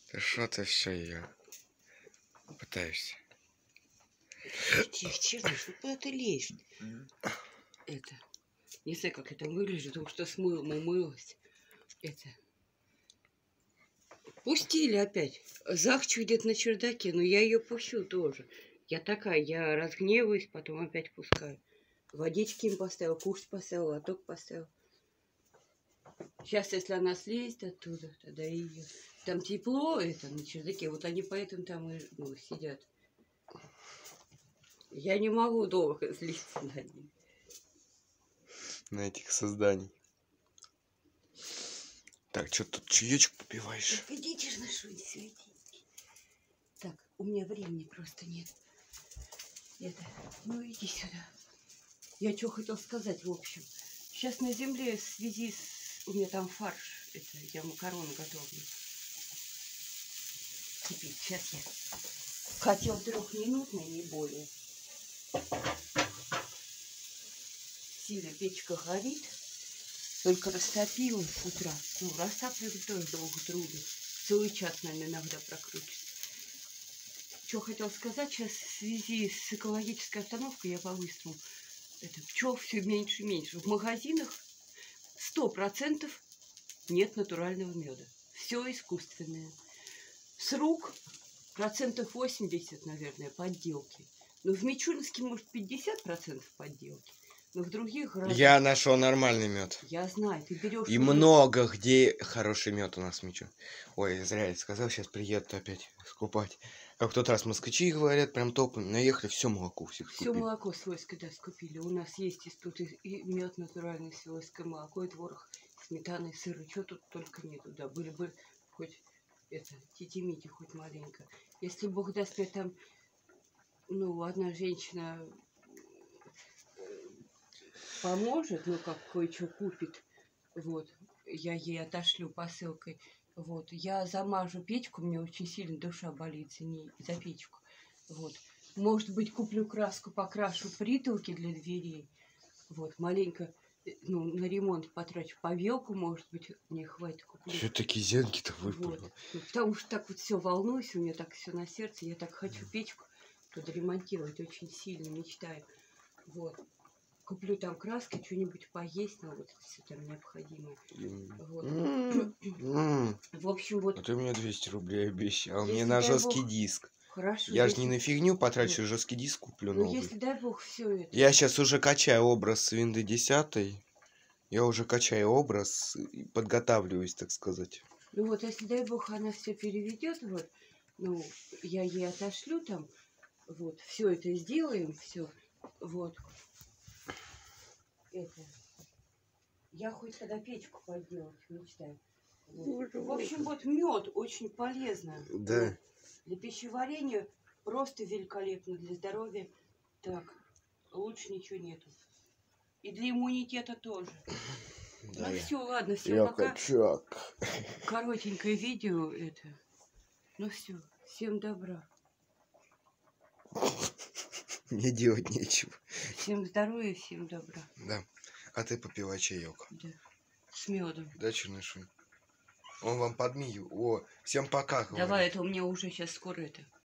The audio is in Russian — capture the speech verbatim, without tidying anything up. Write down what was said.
Ты что ты все ее пытаешься? Тихо, честно, что куда ты лезешь? Это. Не знаю, как это выглядит, потому что с мылом умылась. Это. Пустили опять. Захчу где-то на чердаке, но я ее пущу тоже. Я такая, я разгневаюсь, потом опять пускаю. Водички им поставил, кушать поставил, лоток поставил. Сейчас, если она слезет оттуда, тогда ее... Там тепло, это, на чердаке, вот они поэтому там и ну, сидят. Я не могу долго злиться на них. На этих созданий. Так, что тут чаечек попиваешь? Так идите же на что идите. Так, у меня времени просто нет. Это, ну иди сюда. Я что хотел сказать, в общем. Сейчас на земле в связи с... У меня там фарш. Это, я макароны готовлю. Кипит. Сейчас я. Хотел трехминутный, не более. Сильно печка горит. Только растопила с утра. Ну, растапливать тоже долго трудно. Целый час, наверное, иногда прокрутится. Что хотел сказать, сейчас в связи с экологической обстановкой я по-быстрому. Это пчел все меньше и меньше. В магазинах сто процентов нет натурального меда. Все искусственное. С рук процентов восемьдесят, наверное, подделки. Но в Мичуринске, может, пятьдесят процентов подделки. Но в других городах... Я нашел нормальный мед. Я знаю, ты берешь... И уже... много где хороший мед у нас в Мичу. Ой, зря я сказал, сейчас приедут опять скупать. Как в тот раз москвичи говорят, прям топом наехали, все молоко у всех Все скупили. молоко свойское, да, скупили. У нас есть и тут и, и мед натуральный, свойское молоко, и творог, сметана, и сыр. Чего тут только нету, да. Были бы хоть это, тити-мити, хоть маленько. Если Бог даст мне там, ну, одна женщина поможет, ну, как кое-что купит, вот, я ей отошлю посылкой, вот, я замажу печку, мне очень сильно душа болит за ней, за печку, вот. Может быть, куплю краску, покрашу притолки для дверей. Вот, маленько, ну, на ремонт потрачу. Повелку, может быть, мне хватит куплю. Все-таки зенки-то выпало. Вот. Ну, потому что так вот все волнуюсь, у меня так все на сердце. Я так хочу печку тут ремонтировать, очень сильно мечтаю. Вот. Куплю там краски, что-нибудь поесть, ну, вот все там необходимое. Вот. В общем, вот. А ты мне двести рублей обещал. Если Мне на жесткий Бог... диск. Хорошо. Я если... же не на фигню потрачу, жесткий диск куплю ну, новый. если, дай Бог, все это. Я сейчас уже качаю образ с Винды десять. Я уже качаю образ и подготавливаюсь, так сказать. Ну вот, если, дай Бог, она все переведет, вот, ну, я ей отошлю там, вот, все это сделаем, все, вот. Это. Я хоть тогда печку поделать мечтаю. Вот. В общем, вот мед очень полезно. Да. Вот. Для пищеварения просто великолепно, для здоровья так, лучше ничего нету. И для иммунитета тоже. Да, ну я... все, ладно, все, я пока. качак. Коротенькое видео это. Ну все, всем добра. Мне делать нечего. Всем здоровья, всем добра. Да. А ты попивай чаек. Да. С медом. Да, Чернышин? Он вам подмигивает. О, всем пока. Давай, говорит. Это у меня уже сейчас скоро это.